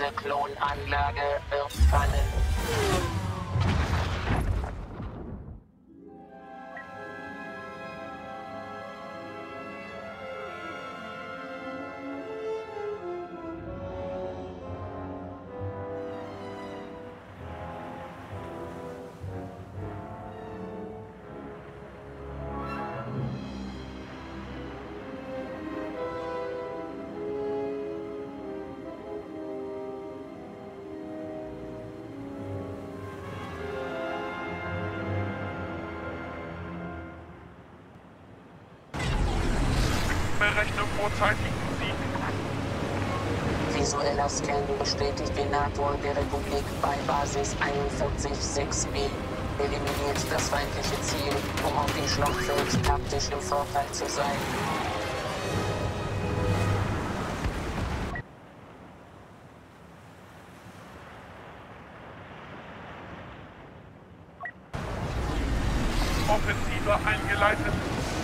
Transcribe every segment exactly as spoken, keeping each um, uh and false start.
Diese Klonanlage wird fallen. Berechnung vorzeitigen Sieg. Visueller Scan bestätigt Venator der Republik bei Basis einundvierzig sechs B. Eliminiert das feindliche Ziel, um auf dem Schlachtfeld taktisch im Vorteil zu sein. Offensive eingeleitet.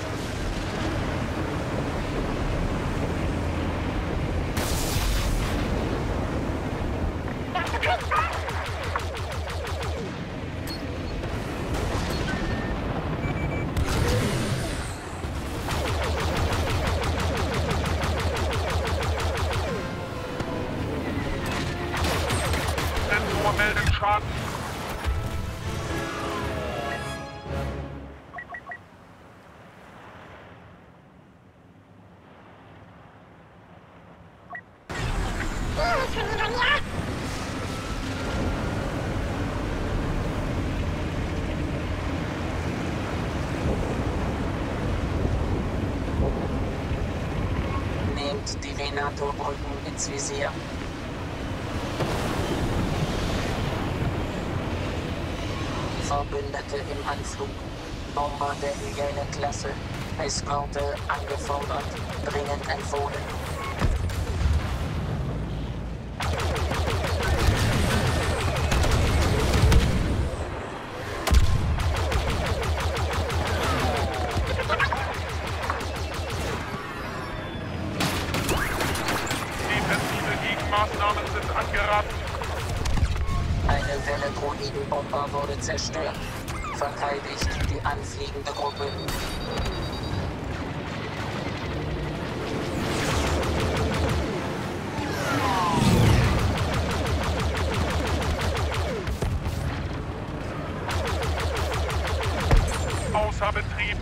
Sensor meldet Schaden. Nehmt die Venator-Brücken ins Visier. Verbündete im Anflug. Bomber der Hyäne-Klasse. Eskorte angefordert. Dringend empfohlen. Defensive Gegenmaßnahmen sind angeraten. Eine Welle Droidenbomber wurde zerstört. Verteidigt die anfliegende Gruppe. Außer Betrieb.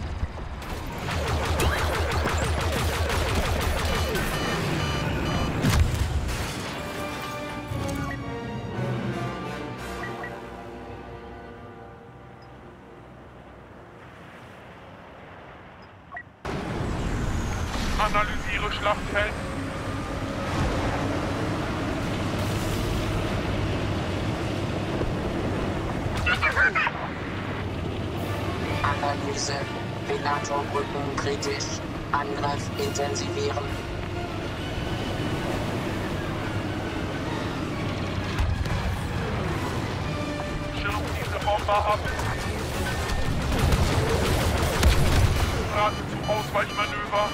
Analysiere Schlachtfeld. Analyse. Venator-Brücken kritisch. Angriff intensivieren. Schirm diese Bomber ab. Rate zu Ausweichmanöver.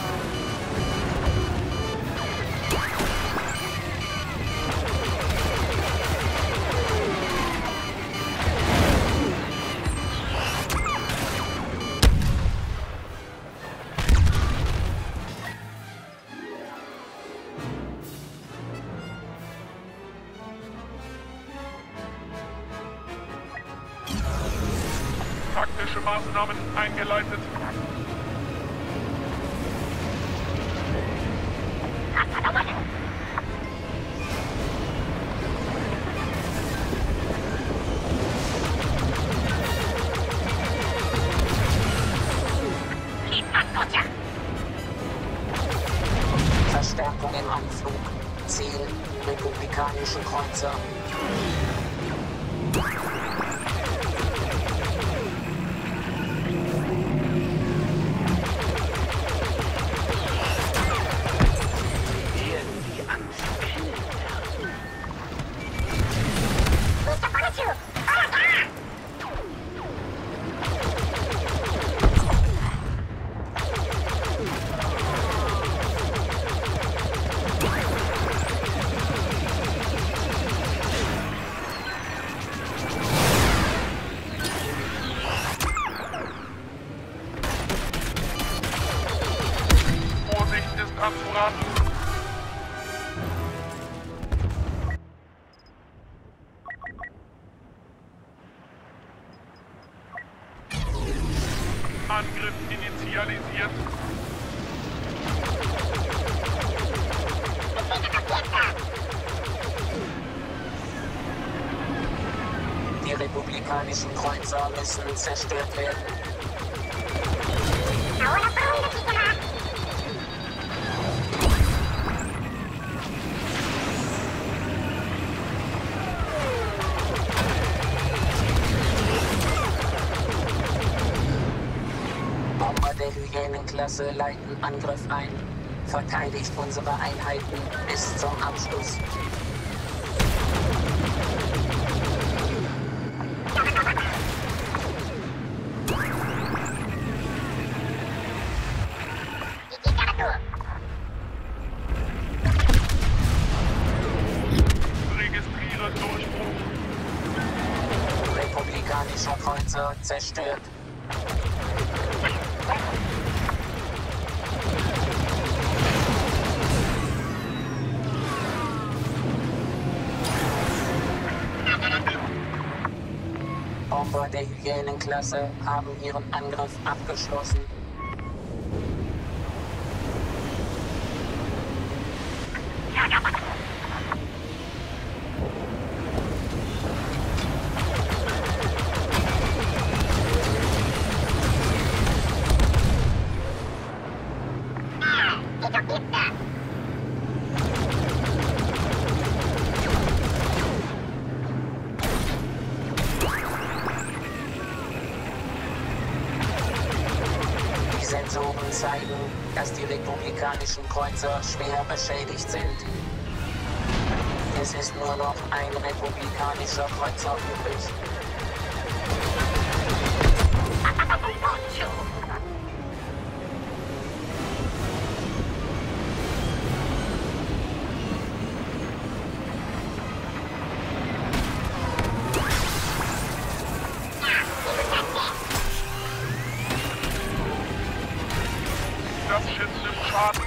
Taktische Maßnahmen eingeleitet. Verstärkung im Anflug. Ziel: republikanische Kreuzer. republikanischen Kreuzer müssen zerstört werden. Bomber der Hyänenklasse leiten Angriff ein. Verteidigt unsere Einheiten bis zum Abschluss. Registriere Durchbruch. Republikanischer Kreuzer zerstört. Bomber der Hyänenklasse haben ihren Angriff abgeschlossen. Die Sensoren zeigen, dass die republikanischen Kreuzer schwer beschädigt sind. Es ist nur noch ein republikanischer Kreuzer übrig. Das Schiff nimmt Schaden.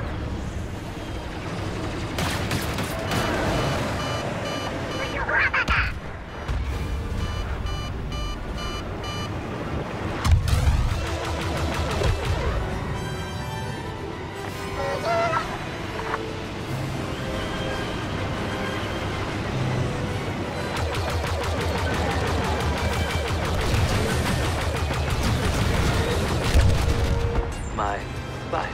Mein Beileid.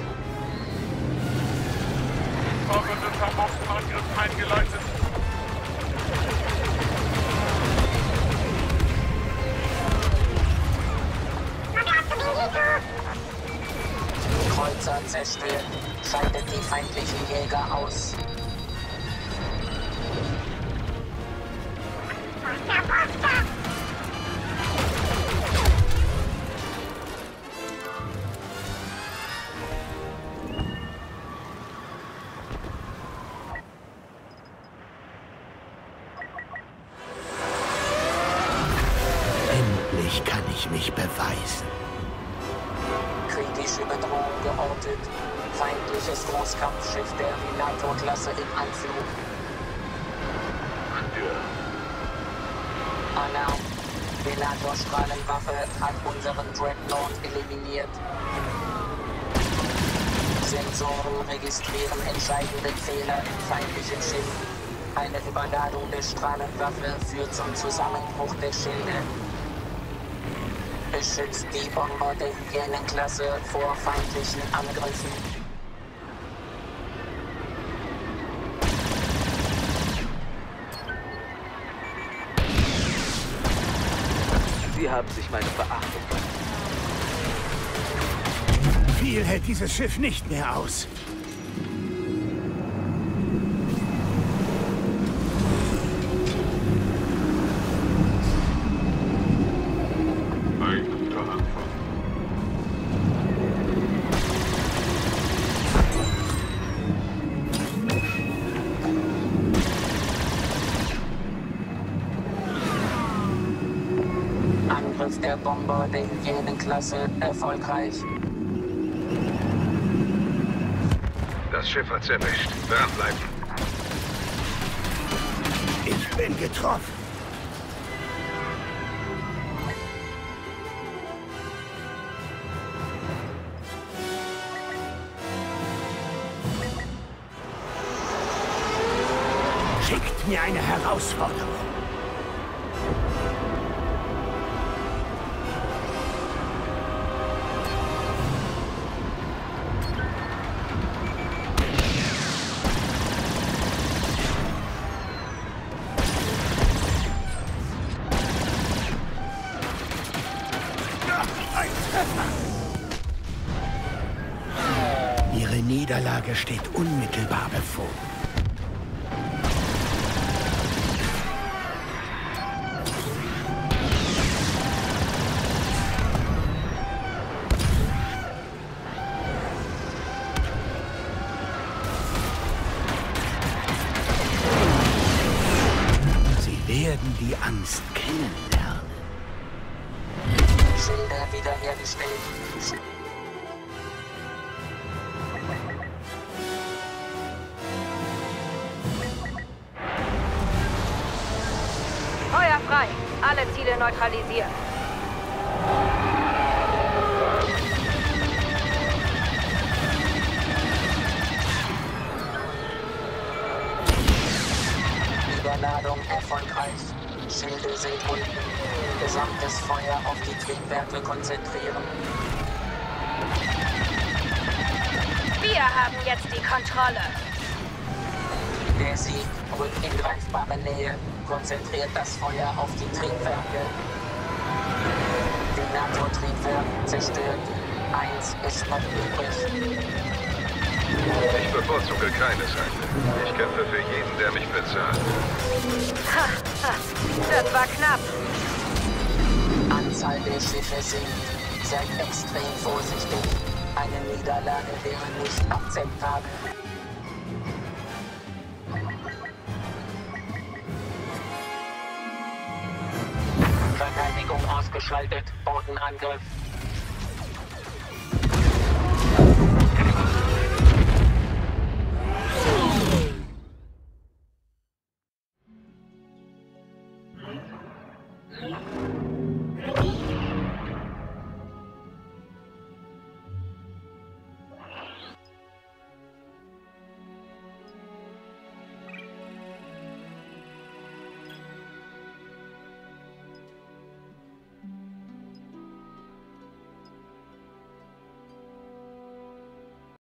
Verwündeter Bombenangriff eingeleitet. Kreuzer zerstört. Schaltet die feindlichen Jäger aus. Endlich kann ich mich beweisen. Kritische Bedrohung geortet. Feindliches Großkampfschiff der Venator-Klasse im Anflug. Alarm. Venator-Strahlenwaffe hat unseren Dreadnought eliminiert. Sensoren registrieren entscheidende Fehler im feindlichen Schiff. Eine Überladung der Strahlenwaffe führt zum Zusammenbruch der Schilde. Beschützt die Bomber der Hyänenklasse vor feindlichen Angriffen. Sie haben sich meine Verachtung verdient. Viel hält dieses Schiff nicht mehr aus. Ein guter Anfang. Angriff der Bomber der Hyänenklasse erfolgreich. Das Schiff hat's erwischt. Dranbleiben. Ich bin getroffen. Schickt mir eine Herausforderung. Niederlage steht unmittelbar bevor. Sie werden die Angst kennenlernen. Schilder wiederhergestellt. Feuer frei. Alle Ziele neutralisiert. Überladung erfolgreich. Schilde sind unten. Gesamtes Feuer auf die Triebwerke konzentrieren. Wir haben jetzt die Kontrolle. Der Sieg rückt in greifbare Nähe. Konzentriert das Feuer auf die Triebwerke. Generatortriebwerk zerstört. Eins ist noch übrig. Ich bevorzuge keine Seite. Ich kämpfe für jeden, der mich bezahlt. Ha, ha, das war knapp. Anzahl der Schiffe sinkt. Seid extrem vorsichtig. Eine Niederlage wäre nicht akzeptabel. Verteidigung ausgeschaltet. Bodenangriff.